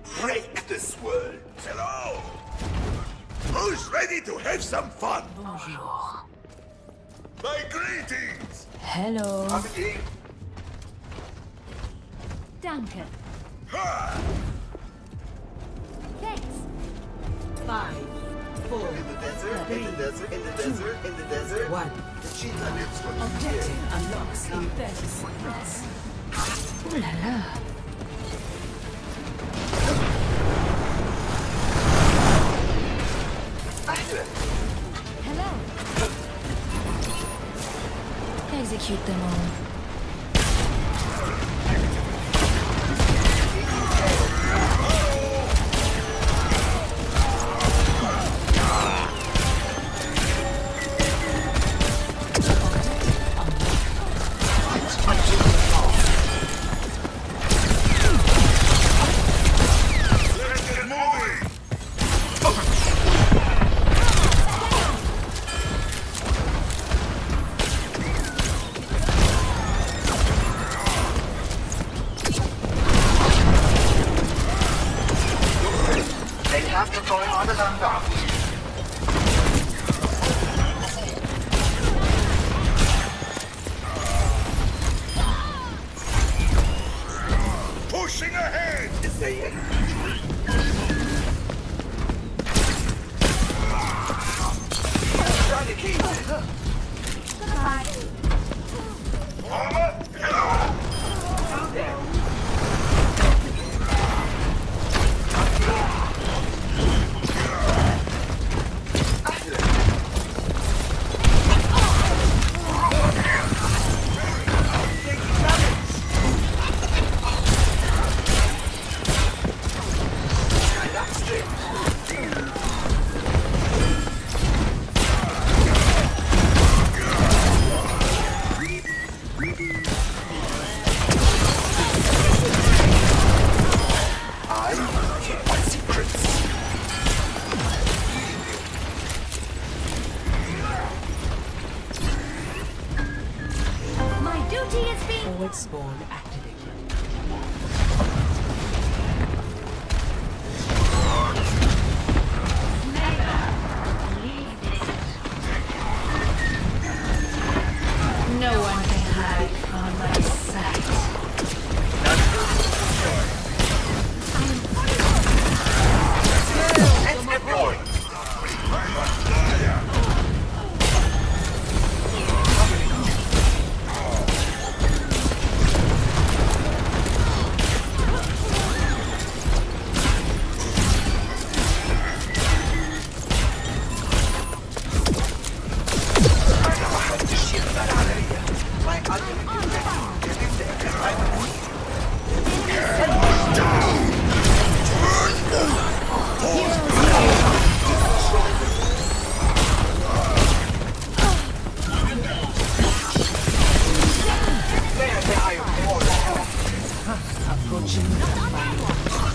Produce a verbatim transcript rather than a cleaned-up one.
break this world. Hello! Who's ready to have some fun? Bonjour. My greetings! Hello. VALKII. Danke. Ha! Thanks. Five, four, In the desert, three, in the desert, in the desert, in the desert. one. The cheetah lives for years. Objective unlocks in thirty seconds. Ooh la la. Hello. Execute them all. Pushing ahead! Is there yet? Try to keep it. Goodbye. Armor! Down there. Forward spawn activated. No one can hide from my sight. Let's get going. Approaching the